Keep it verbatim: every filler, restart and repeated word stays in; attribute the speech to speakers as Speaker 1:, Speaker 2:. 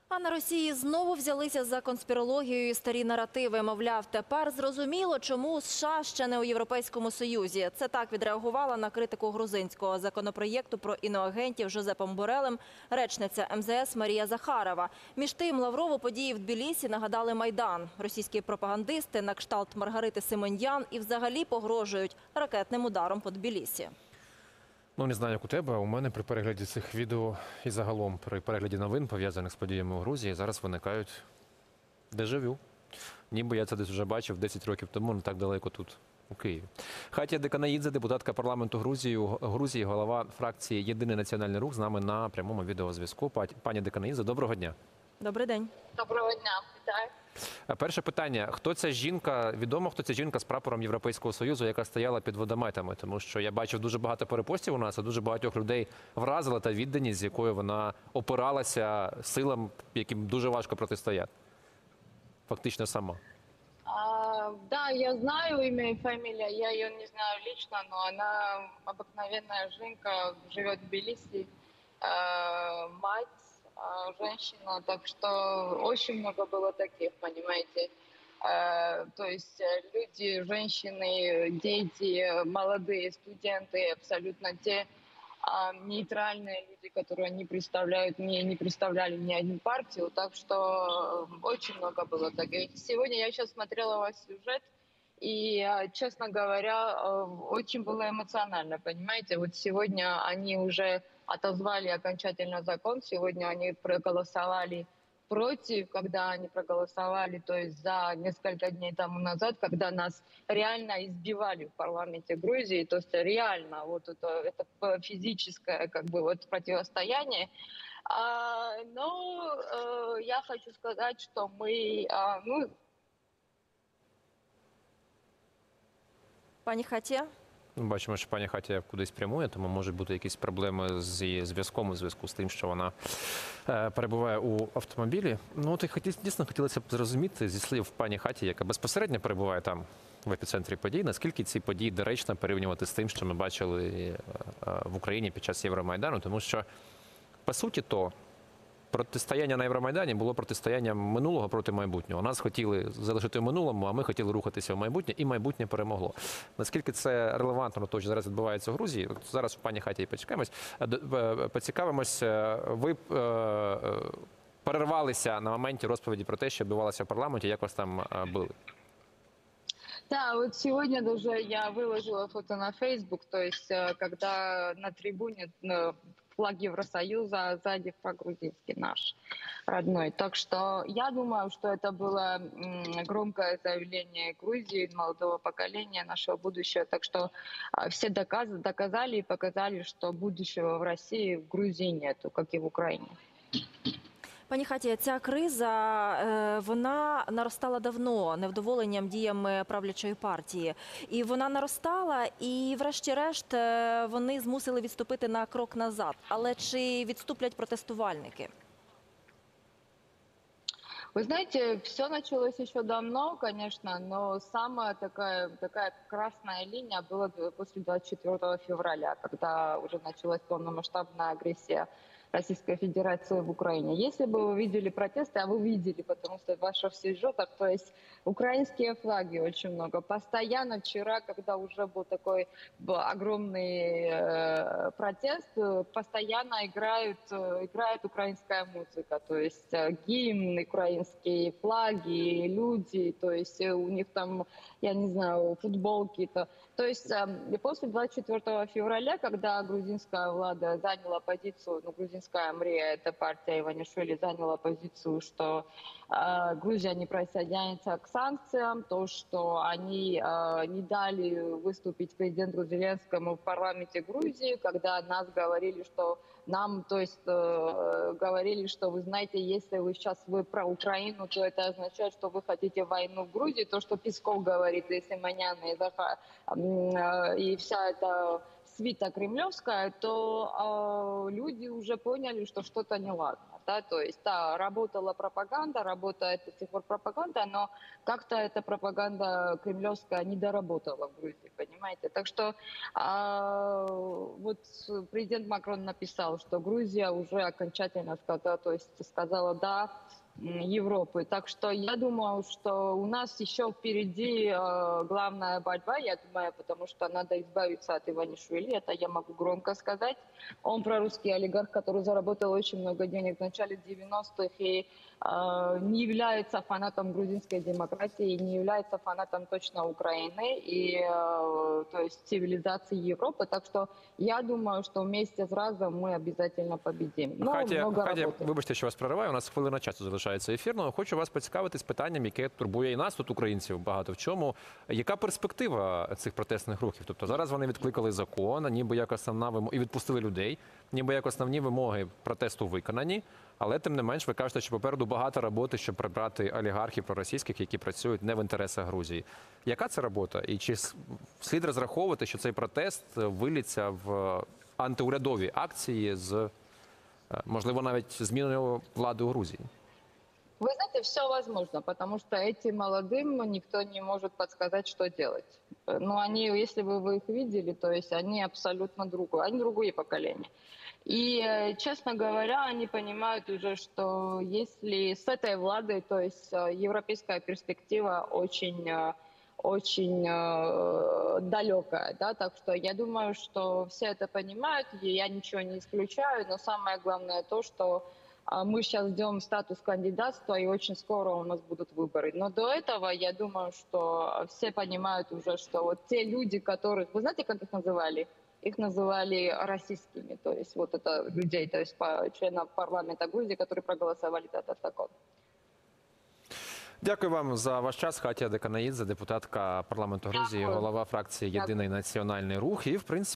Speaker 1: А на Росії знову взялися за конспірологію і старі наративи. Мовляв, тепер зрозуміло, чому США ще не у Європейському Союзі. Це так відреагувала на критику грузинського законопроєкту про іноагентів Жозепом Борелем речниця ем зе ес Марія Захарова. Між тим, Лаврову події в Тбілісі нагадали Майдан. Російські пропагандисти на кшталт Маргарити Симоньян і взагалі погрожують ракетним ударом по Тбілісі.
Speaker 2: Ну, не знаю, як у тебе, а у мене при перегляді цих відео і загалом при перегляді новин, пов'язаних з подіями у Грузії, зараз виникають дежавю. Ніби я це десь вже бачив десять років тому, не так далеко тут, у Києві. Хатія Деканаїдзе, депутатка парламенту Грузії, Грузії, голова фракції «Єдиний національний рух» з нами на прямому відеозв'язку. Пані Деканаїдзе, доброго дня.
Speaker 1: Добрий день.
Speaker 3: Доброго дня, вітаю.
Speaker 2: Перше питання. Хто ця жінка, відомо, хто ця жінка з прапором Європейського Союзу, яка стояла під водометами? Тому що я бачив дуже багато перепостів у нас, а дуже багатьох людей вразила та відданість, з якою вона опиралася силам, яким дуже важко протистояти. Фактично сама.
Speaker 3: А, да, я знаю имя и фамилия, я ее не знаю лично, но она обыкновенная жинка, живет в Тбилиси, а, мать, а, женщина, так что очень много было таких, понимаете. А, то есть люди, женщины, дети, молодые студенты, абсолютно те а, нейтральные люди, которые не представляют, не, не представляли ни одну партию, так что очень много было таких. Сегодня я сейчас смотрела ваш сюжет, и, честно говоря, очень было эмоционально, понимаете. Вот сегодня они уже отозвали окончательно закон, сегодня они проголосовали против, когда они проголосовали, то есть за несколько дней тому назад, когда нас реально избивали в парламенте Грузии, то есть реально вот это, это физическое как бы вот противостояние. А, но э, я хочу сказать, что мы, а, ну...
Speaker 1: Пані Хатія?
Speaker 2: Ми бачимо, що пані Хатія кудись прямує, тому можуть бути якісь проблеми з її зв'язком у зв'язку з тим, що вона е, перебуває у автомобілі. Ну, от і хотів, дійсно хотілося б зрозуміти зі слів пані Хатії, яка безпосередньо перебуває там в епіцентрі подій, наскільки ці події доречно порівнювати з тим, що ми бачили е, в Україні під час Євромайдану, тому що, по суті, то протистояння на Євромайдані було протистоянням минулого проти майбутнього. Нас хотіли залишити в минулому, а ми хотіли рухатися в майбутнє, і майбутнє перемогло. Наскільки це релевантно до того, що зараз відбувається в Грузії? От зараз у пані Хатії почекаємось, поцікавимось. Ви перервалися на моменті розповіді про те, що відбувалося в парламенті, як вас там били?
Speaker 3: Да, вот сегодня даже я выложила фото на Facebook, то есть когда на трибуне флаг Евросоюза, а сзади флаг грузинский наш, родной. Так что я думаю, что это было громкое заявление Грузии, молодого поколения, нашего будущего. Так что все доказ, доказали и показали, что будущего в России, в Грузии нету, как и в Украине.
Speaker 1: Пані Хатія, ця криза, вона наростала давно невдоволенням діями правлячої партії. І вона наростала, і врешті-решт вони змусили відступити на крок назад. Але чи відступлять протестувальники?
Speaker 3: Вы знаете, все началось еще давно, конечно, но самая такая, такая красная линия была после двадцать четвёртого февраля, когда уже началась полномасштабная агрессия Российской Федерации в Украине. Если бы вы видели протесты, а вы видели, потому что ваша все сюжетах, то есть украинские флаги очень много. Постоянно вчера, когда уже был такой огромный э, протест, постоянно играют, играет украинская музыка, то есть э, гимн, украинские флаги, люди, то есть э, у них там, я не знаю, футболки. То, то есть э, после двадцать четвёртого февраля, когда грузинская влада заняла позицию, ну, грузинская МРИА, эта партия Иванишвили, заняла позицию, что э, Грузия не присоединится к санкциям, то, что они э, не дали выступить президенту Зеленскому в парламенте Грузии, когда нас говорили, что нам, то есть э, говорили, что вы знаете, если вы сейчас вы про Украину, то это означает, что вы хотите войну в Грузии, то, что Песков говорит, и Симонян, и, Захар, э, и вся эта свита кремлевская, то э, люди уже поняли, что что-то неладно. да, то есть, да, работала пропаганда, работает до сих пор пропаганда, но как-то эта пропаганда кремлевская не доработала в Грузии, понимаете? Так что а, вот президент Макрон написал, что Грузия уже окончательно сказала, то есть сказала «да» Европы. Так что я думаю, что у нас еще впереди э, главная борьба, я думаю, потому что надо избавиться от Иванишвили, это я могу громко сказать. Он прорусский олигарх, который заработал очень много денег в начале девяностых и э, не является фанатом грузинской демократии, не является фанатом точно Украины и э, то есть цивилизации Европы. Так что я думаю, що вместе з разом ми обов'язково победимо. Ну,
Speaker 2: Хатія,
Speaker 3: много
Speaker 2: Хатія,
Speaker 3: роботи.
Speaker 2: вибачте, що вас прориваю. У нас хвилина часу залишається ефірного. Хочу вас поцікавитись питанням, яке турбує і нас тут, українців, багато в чому. Яка перспектива цих протестних рухів? Тобто зараз вони відкликали закон, ніби як основна вимога, і відпустили людей, ніби як основні вимоги протесту виконані. Але тим не менш, ви кажете, що попереду багато роботи, щоб прибрати олігархів проросійських, які працюють не в інтересах Грузії. Яка це робота? І чи слід розраховувати, що цей протест виліться в антиурядові акції з, можливо, навіть зміною влади у Грузії?
Speaker 3: Вы знаете, все возможно, потому что этим молодым никто не может подсказать, что делать. Но они, если бы вы их видели, то есть они абсолютно другое, они другое поколение. И, э, честно говоря, они понимают уже, что если с этой владой, то есть э, европейская перспектива очень, э, очень э, далекая, да, так что я думаю, что все это понимают, и я ничего не исключаю, но самое главное то, что а мы сейчас ждем статус кандидатства, и очень скоро у нас будут выборы. Но до этого, я думаю, что все понимают уже, что вот те люди, которых... Вы знаете, как их называли? Их называли российскими, то есть вот это людей, то есть по- членов парламента Грузии, которые проголосовали за этот закон.
Speaker 2: Дякую вам за ваш час. Хатія Деканаїдзе, депутатка парламенту Грузії,
Speaker 3: Дякую.
Speaker 2: голова фракції «Єдиний національний рух». І, в принципі,